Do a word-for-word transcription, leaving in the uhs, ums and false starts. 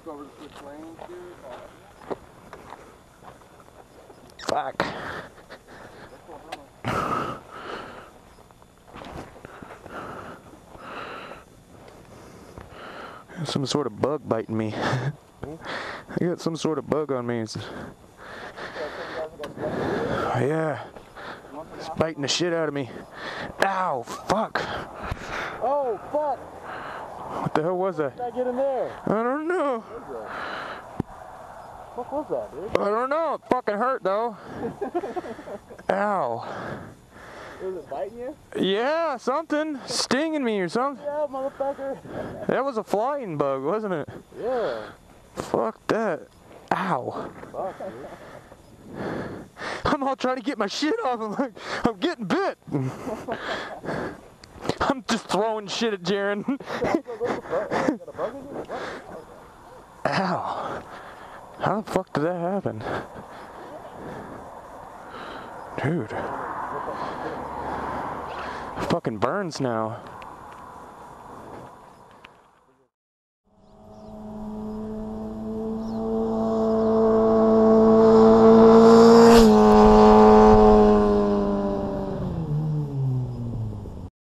look over the switch lanes here. Fuck. Some sort of bug biting me. I got some sort of bug on me. It's, yeah. It's biting the shit out of me. Ow, fuck. Oh, fuck. What the hell was that? How did I get in there? I don't know. What was that, dude? I don't know. It fucking hurt though. Ow. Was it biting you? Yeah, something. Stinging me or something. Yeah, motherfucker. That was a flying bug, wasn't it? Yeah. Fuck that. Ow. Fuck, dude. I'm all trying to get my shit off. I'm like, I'm getting bit. I'm just throwing shit at Jaron. Ow. How the fuck did that happen? Dude. It fucking burns now.